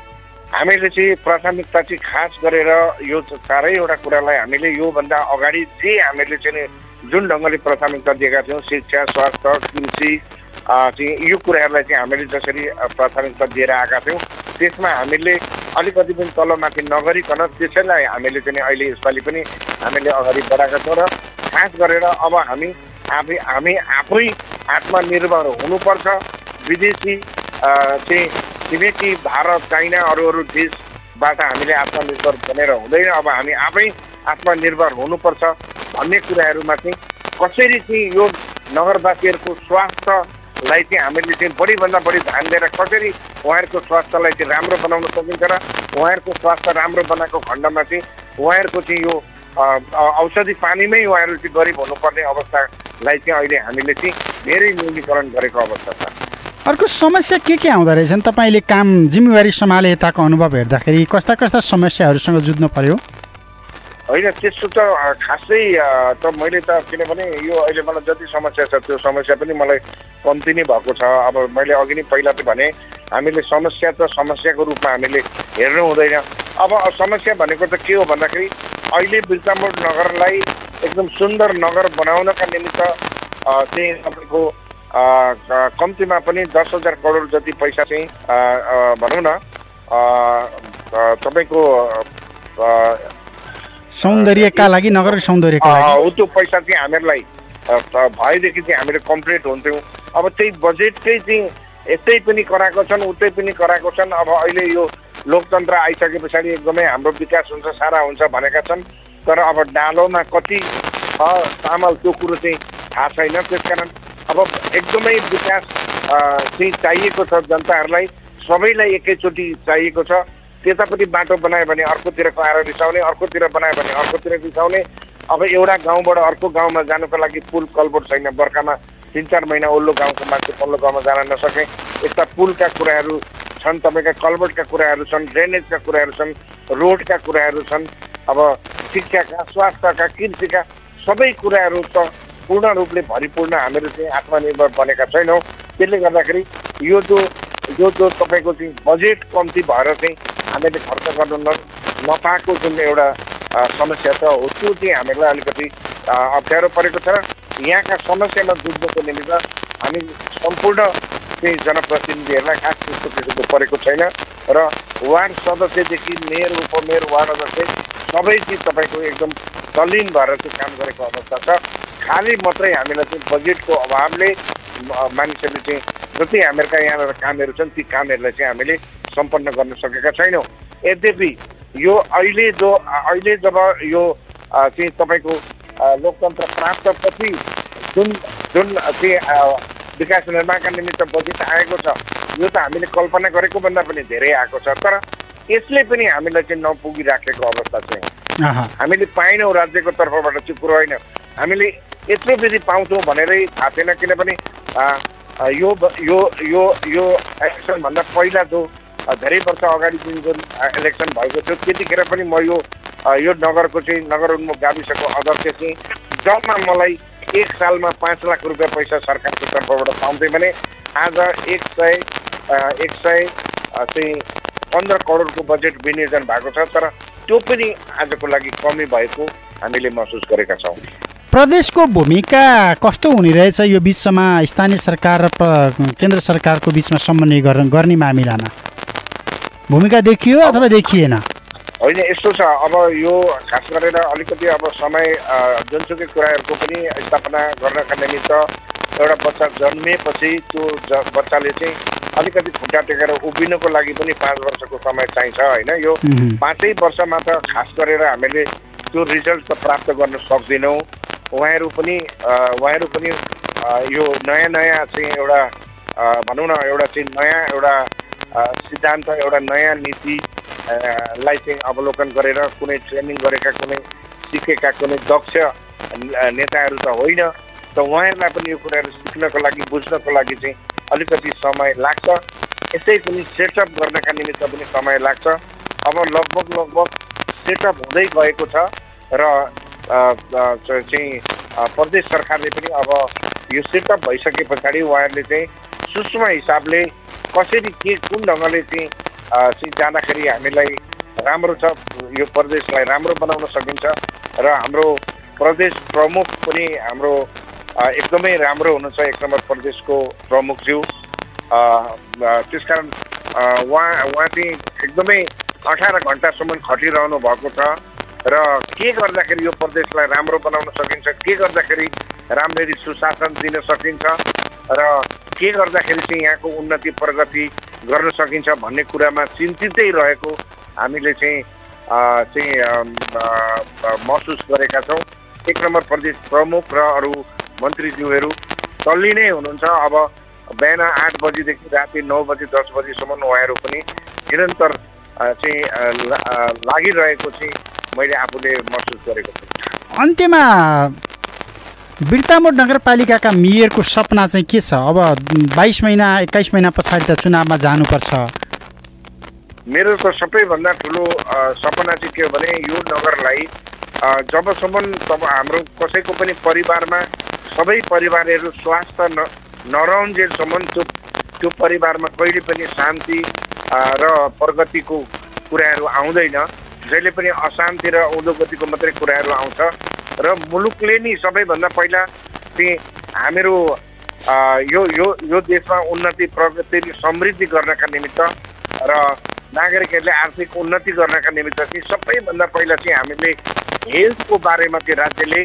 हामीले चाहिँ प्राथमिकता चाहिँ खास गरेर यो चारैवटा कुरालाई हामीले योभन्दा अगाडि जे हामीले चाहिँ जुन ढङ्गले प्राथमिकता दिएका थियौँ शिक्षा स्वास्थ्य कृषि चाहिँ यो कुराहरूलाई चाहिँ हामीले जसरी प्राथमिकता दिएर आएका थियौँ त्यसमा हामीले अलिकति पनि तलमाथि नगरिकन त्यसैलाई हामीले चाहिँ अहिले यसपालि पनि हामीले अगाडि बढाएका छौँ र खास गरेर अब हामी आफै हामी आफै आत्मनिर्भर हुनुपर्छ। विदेशी चाहिँ छिमेकी भारत चाइना अरू अरू देशबाट हामीले आत्मनिर्भर बनेर हुँदैन, अब हामी आफै आत्मनिर्भर हुनुपर्छ भन्ने कुराहरूमा चाहिँ कसरी चाहिँ यो नगरवासीहरूको स्वास्थ्यलाई चाहिँ हामीले चाहिँ बढीभन्दा बढी ध्यान दिएर कसरी उहाँहरूको स्वास्थ्यलाई चाहिँ राम्रो बनाउन सकिन्छ र उहाँहरूको स्वास्थ्य राम्रो बनाएको खण्डमा चाहिँ उहाँहरूको चाहिँ यो औषधि पानीमै उहाँहरू चाहिँ गरिब हुनुपर्ने अवस्थालाई चाहिँ अहिले हामीले चाहिँ धेरै न्यूनीकरण गरेको अवस्था छ। अर्को समस्या के के आउँदो रहेछन्? तपाईँले काम जिम्मेवारी सम्हाले यताको अनुभव हेर्दाखेरि कस्ता कस्ता समस्याहरूसँग जुझ्नु पर्यो? होइन त्यस्तो त खासै त मैले त किनभने यो अहिले मलाई जति समस्या छ त्यो समस्या पनि मलाई कम्ती नै भएको छ। अब मैले अघि नै पहिला त भने हामीले समस्या त समस्याको रूपमा हामीले हेर्नु हुँदैन। अब समस्या भनेको त के हो भन्दाखेरि अहिले बिर्तामोड नगरलाई एकदम सुन्दर नगर बनाउनका निमित्त चाहिँ तपाईँको कम्तीमा पनि दस हजार करोड जति पैसा चाहिँ भनौँ न तपाईँको सौन्दर्यका लागि नगर सौन्दर्यका लागि त्यो पैसा चाहिँ हामीहरूलाई भएदेखि चाहिँ हामीले कम्प्लिट हुन्थ्यौँ। अब त्यही बजेटकै चाहिँ यतै पनि कराएको छन् उतै पनि कराएको छन्। अब अहिले यो लोकतन्त्र आइसके पछाडि एकदमै हाम्रो विकास हुन्छ सारा हुन्छ भनेका छन्, तर अब डालोमा कति छ चामल त्यो कुरो चाहिँ थाहा छैन। त्यसकारण अब एकदमै विकास चाहिँ चाहिएको छ जनताहरूलाई, सबैलाई एकैचोटि चाहिएको छ। त्यतापट्टि बाटो बनायो भने अर्कोतिरको आएर रिसाउने, अर्कोतिर बनायो भने अर्कोतिर रिसाउने। अब एउटा गाउँबाट अर्को गाउँमा जानुको लागि पुल कलबोट छैन, बर्खामा तिन चार महिना ओल्लो गाउँको मान्छे पल्लो गाउँमा जान नसके। यस्ता पुलका कुराहरू छन्, तपाईँका कलबोटका कुराहरू छन्, ड्रेनेजका कुराहरू छन्, रोडका कुराहरू छन्, अब शिक्षाका स्वास्थ्यका कृषिका सबै कुराहरू त पूर्ण रूपले भरिपूर्ण हामीहरू चाहिँ आत्मनिर्भर बनेका छैनौँ। त्यसले गर्दाखेरि यो जो यो जो तपाईँको चाहिँ बजेट कम्ती भएर चाहिँ हामीले खर्च गर्नु न नपाएको जुन एउटा समस्या छ हो त्यो चाहिँ हामीलाई अलिकति अप्ठ्यारो परेको छ। यहाँका समस्यामा जुझ्नुको निमित्त हामी सम्पूर्ण चाहिँ जनप्रतिनिधिहरूलाई खास त्यस्तो किसिमको परेको छैन र वार्ड सदस्यदेखि मेयर उपमेयर वार्ड अध्यक्ष सबै चाहिँ तपाईँको एकदम तल्लीन भएर चाहिँ काम गरेको अवस्था छ। खालि मात्रै हामीलाई चाहिँ बजेटको अभावले मानिसहरूले चाहिँ जति हामीहरूका यहाँनिर कामहरू छन् ती कामहरूलाई चाहिँ हामीले सम्पन्न गर्न सकेका छैनौँ। यद्यपि यो अहिले जो अहिले जब यो चाहिँ तपाईँको लोकतन्त्र प्राप्तपछि जुन जुन चाहिँ विकास निर्माणका निमित्त बजेट आएको छ यो त हामीले कल्पना गरेको भन्दा पनि धेरै आएको छ। तर यसले पनि हामीलाई चाहिँ नपुगिराखेको अवस्था चाहिँ हामीले पाएनौँ। राज्यको तर्फबाट चाहिँ कुरो होइन, हामीले यत्रो विधि पाउँछौँ भनेरै थाहा थिएन। किनभने यो यो यो यो इलेक्सनभन्दा पहिला जो धेरै वर्ष अगाडि जुन जुन इलेक्सन भएको थियो त्यतिखेर पनि म यो यो नगरको चाहिँ नगर उन्मुख गाविसको अध्यक्ष चाहिँ जम्मा मलाई एक सालमा पाँच लाख रुपियाँ पैसा सरकारको तर्फबाट पाउँथेँ भने आज एक सय एक सय चाहिँ पन्ध्र करोडको बजेट विनियोजन भएको छ। तर त्यो पनि आजको लागि कमी भएको हामीले महसुस गरेका छौँ। प्रदेशको भूमिका कस्तो हुने रहेछ यो बिचमा स्थानीय सरकार र केन्द्र सरकारको बिचमा समन्वय गर्ने मामिलामा? भूमिका देखियो अथवा देखिएन? होइन, यस्तो छ, अब यो खास गरेर अलिकति अब समय जुनसुकै कुराहरूको पनि स्थापना गर्नका निमित्त एउटा बच्चा जन्मिएपछि त्यो बच्चाले चाहिँ अलिकति खुट्टा टेकेर उभिनको लागि पनि पाँच वर्षको समय चाहिन्छ होइन। यो पाँचै वर्षमा त खास गरेर हामीले त्यो रिजल्ट त प्राप्त गर्न सक्दैनौँ। उहाँहरू पनि उहाँहरू पनि यो नयाँ नयाँ चाहिँ एउटा भनौँ न एउटा चाहिँ नयाँ एउटा सिद्धान्त एउटा नयाँ नीति लाई चाहिँ अवलोकन गरेर कुनै ट्रेनिङ गरेका कुनै सिकेका कुनै दक्ष नेताहरू त होइन। त उहाँहरूलाई पनि यो कुराहरू सिक्नको लागि बुझ्नको लागि चाहिँ अलिकति समय लाग्छ। यसै पनि सेटअप गर्नका निमित्त पनि समय लाग्छ। अब लगभग लगभग सेटअप हुँदै गएको छ र चाहिँ प्रदेश सरकारले पनि अब यो सेटअप भइसके पछाडि उहाँहरूले चाहिँ सूक्ष्म हिसाबले कसरी के कुन ढङ्गले चाहिँ चाहिँ जाँदाखेरि हामीलाई राम्रो छ, यो प्रदेशलाई राम्रो बनाउन सकिन्छ र हाम्रो प्रदेश प्रमुख पनि हाम्रो एकदमै राम्रो हुनुहुन्छ, एक नम्बर प्रदेशको प्रमुखज्यू। त्यसकारण उहाँ उहाँ चाहिँ एकदमै अठार घन्टासम्म खटिरहनु भएको छ र के गर्दाखेरि यो प्रदेशलाई राम्रो बनाउन सकिन्छ, के गर्दाखेरि राम्ररी सुशासन दिन सकिन्छ र के गर्दाखेरि चाहिँ यहाँको उन्नति प्रगति गर्न सकिन्छ भन्ने कुरामा चिन्तितै रहेको हामीले चाहिँ चाहिँ महसुस गरेका छौँ। एक नम्बर प्रदेश प्रमुख र अरू मन्त्रीज्यूहरू तल्लीनै हुनुहुन्छ। अब बिहान आठ बजीदेखि राति नौ बजी दस बजीसम्म उहाँहरू पनि निरन्तर चाहिँ लागिरहेको चाहिँ मैले आफूले महसुस गरेको छु। अन्त्यमा बिर्तामोड नगरपालिकाका मेयरको सपना चाहिँ के छ? अब बाइस महिना एक्काइस महिना पछाडि त चुनावमा जानुपर्छ। मेरो त सबैभन्दा ठुलो सपना चाहिँ के हो भने यो नगरलाई जबसम्म तब हाम्रो कसैको पनि परिवारमा सबै परिवारहरू स्वास्थ्य न नरहन्जेलसम्म त्यो त्यो परिवारमा कहिले पनि शान्ति र प्रगतिको कुराहरू आउँदैन। जहिले पनि अशान्ति र अधोगतिको मात्रै कुराहरू आउँछ र मुलुकले नि सबैभन्दा पहिला चाहिँ हामीहरू यो यो यो देशमा उन्नति प्रगति समृद्धि गर्नका निमित्त र नागरिकहरूले आर्थिक उन्नति गर्नका निमित्त चाहिँ सबैभन्दा पहिला चाहिँ हामीले हेल्थको बारेमा चाहिँ राज्यले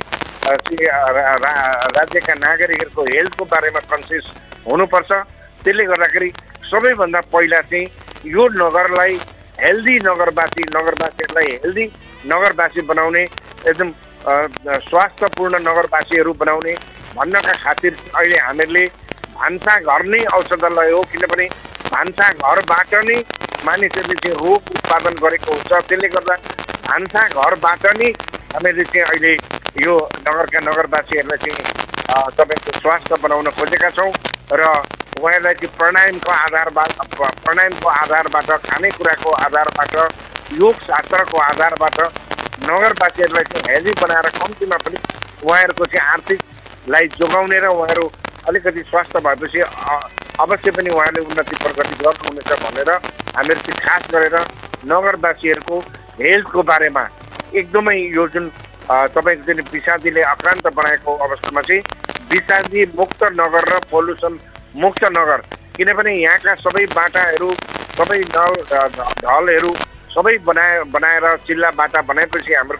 राज्यका नागरिकहरूको हेल्थको बारेमा कन्सियस हुनुपर्छ। त्यसले गर्दाखेरि सबैभन्दा पहिला चाहिँ यो नगरलाई हेल्दी नगरवासी नगरवासीहरूलाई हेल्दी नगरवासी बनाउने, एकदम स्वास्थ्यपूर्ण नगरवासीहरू बनाउने भन्नका खातिर अहिले हामीहरूले भान्सा घर नै औषधालय हो। किनभने भान्सा घरबाट नै मानिसहरूले चाहिँ रोग उत्पादन गरेको हुन्छ। त्यसले गर्दा भान्सा घरबाट नै हामीले चाहिँ अहिले यो नगरका नगरवासीहरूलाई चाहिँ तपाईँको स्वास्थ्य बनाउन खोजेका छौँ र उहाँहरूलाई चाहिँ प्राणायामको आधारबाट प्राणायामको आधारबाट खानेकुराको आधारबाट योग शास्त्रको आधारबाट नगरवासीहरूलाई चाहिँ हेल्दी बनाएर कम्तीमा पनि उहाँहरूको चाहिँ आर्थिकलाई जोगाउने र उहाँहरू अलिकति स्वास्थ्य भएपछि अवश्य पनि उहाँले उन्नति प्रगति गर्नुहुनेछ भनेर हामीहरू चाहिँ खास गरेर नगरवासीहरूको हेल्थको बारेमा एकदमै यो जुन तपाईँको जुन विषादीले आक्रान्त बनाएको अवस्थामा चाहिँ विषादी मुक्त नगर र पोल्युसन मुक्त नगर, किनभने यहाँका सबै बाटाहरू सबै नल ढलहरू सबै बनाए बनाएर चिल्ला बाटा बनाएपछि हाम्रो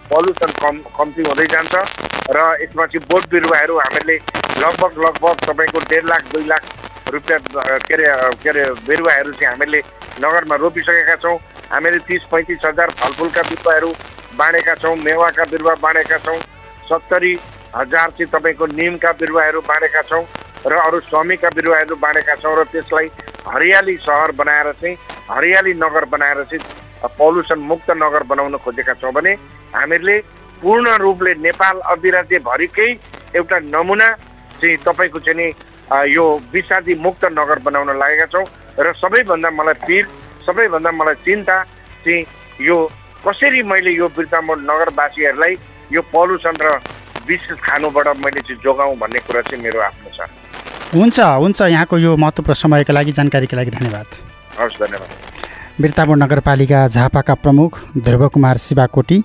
पल्युसन कम कम्ती हुँदै जान्छ र यसमा चाहिँ बोट बिरुवाहरू हामीले लगभग लगभग तपाईँको डेढ लाख दुई लाख रुपियाँ के अरे के अरे बिरुवाहरू चाहिँ हामीले नगरमा रोपिसकेका छौँ। हामीले तिस पैँतिस हजार फलफुलका बिरुवाहरू बाँडेका छौँ, मेवाका बिरुवा बाँडेका छौँ, सत्तरी हजार चाहिँ तपाईँको निमका बिरुवाहरू बाँडेका छौँ र अरू स्वामीका बिरुवाहरू बाँडेका छौँ र त्यसलाई हरियाली सहर बनाएर चाहिँ हरियाली नगर बनाएर चाहिँ पल्युसन मुक्त नगर बनाउन खोजेका छौँ भने हामीहरूले पूर्ण रूपले नेपाल अधिराज्यभरिकै एउटा नमुना चाहिँ तपाईँको चाहिँ नि यो विषादी मुक्त नगर बनाउन लागेका छौँ र सबैभन्दा मलाई पिर सबैभन्दा मलाई चिन्ता चाहिँ यो कसरी मैले यो बिर्तामोड नगरवासीहरूलाई यो पल्युसन र विष खानुबाट मैले चाहिँ जोगाउँ भन्ने कुरा चाहिँ मेरो आफ्नो छ। हुन्छ हुन्छ यहाँको यो महत्त्वपूर्ण समयका लागि जानकारीका लागि धन्यवाद। हवस्, धन्यवाद। बिर्तामोड नगरपालिका झापाका प्रमुख ध्रुव कुमार शिवाकोटी,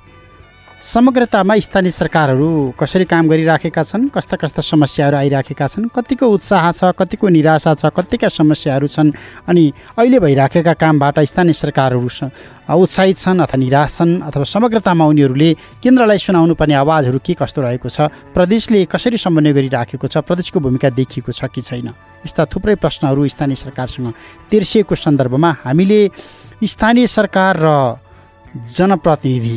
समग्रतामा स्थानीय सरकारहरू कसरी काम गरिराखेका छन्, कस्ता कस्ता समस्याहरू आइराखेका छन्, कतिको उत्साह छ, कतिको निराशा छ, कतिका समस्याहरू छन्, अनि अहिले भइराखेका कामबाट स्थानीय सरकारहरू उत्साहित छन् अथवा निराश छन्, अथवा समग्रतामा उनीहरूले केन्द्रलाई सुनाउनु पर्ने आवाजहरू के कस्तो रहेको छ, प्रदेशले कसरी समन्वय गरिराखेको छ, प्रदेशको भूमिका देखिएको छ कि छैन, यस्ता थुप्रै प्रश्नहरू स्थानीय सरकारसँग तेर्सिएको सन्दर्भमा हामीले स्थानीय सरकार र जनप्रतिनिधि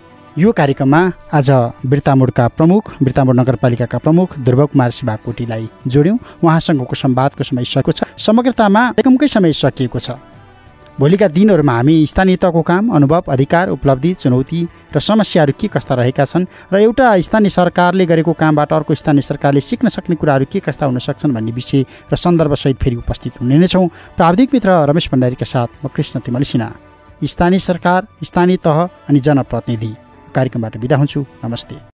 यो कार्यक्रममा आज बिर्तामोडका प्रमुख बिर्तामोड नगरपालिकाका प्रमुख ध्रुव कुमार शिवाकोटीलाई जोड्यौँ। उहाँसँगको संवादको समय सकिएको छ, समग्रतामा कार्यक्रमकै समय सकिएको छ। भोलिका दिनहरूमा हामी स्थानीय तहको काम, अनुभव, अधिकार, उपलब्धि, चुनौती र समस्याहरू के कस्ता रहेका छन् र एउटा स्थानीय सरकारले गरेको कामबाट अर्को स्थानीय सरकारले सिक्न सक्ने कुराहरू के कस्ता हुन सक्छन् भन्ने विषय र सन्दर्भसहित फेरि उपस्थित हुने नै छौँ। प्राविधिक मित्र रमेश भण्डारीका साथ म कृष्ण तिमल सिन्हा, स्थानीय सरकार, स्थानीय तह अनि जनप्रतिनिधि कार्यक्रमबाट बिदा हुन्छु। नमस्ते।